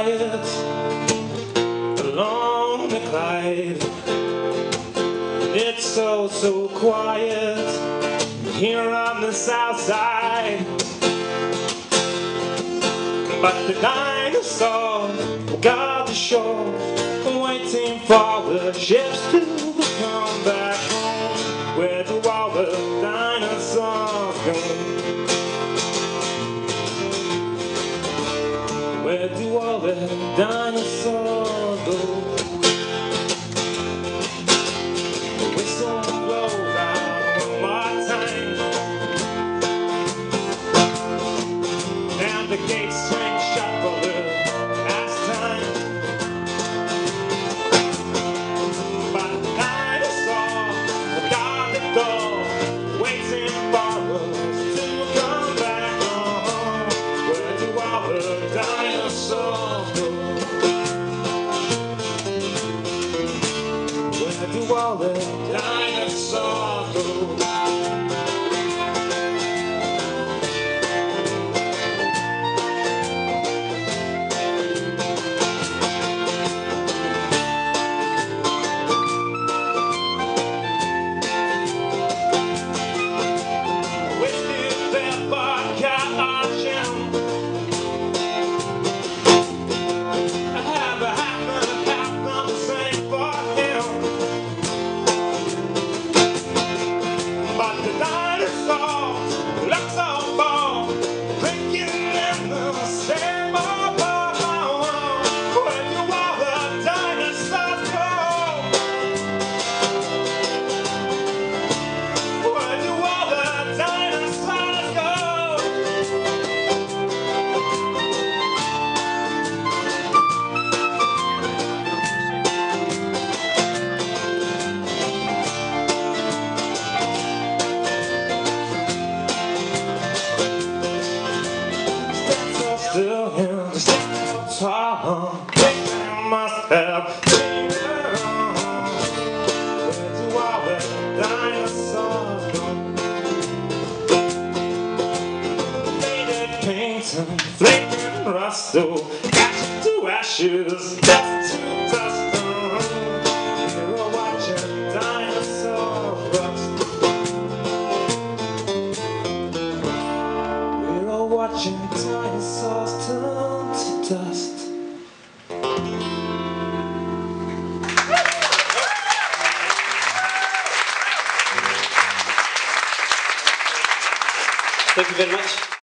quiet along the Clyde. It's so quiet here on the south side. But the dinosaurs guard the shore, waiting for the ships to come back home. Where do all the dinosaurs go? Where do all the dinosaurs go? The whistle blows out one more time, and the gates swing shut for the last time. But the dinosaurs guard the door, waiting for us to come back home. Where do all the dinosaurs go? Where do all the dinosaurs go? Still in the tall, they must have seen it all. Where do all the dinosaurs go? Faded paint and flaking rust, oh, ashes to ashes, dust to dust. We're watching dinosaurs rust. We're watching dinosaurs turn to dust. Thank you very much.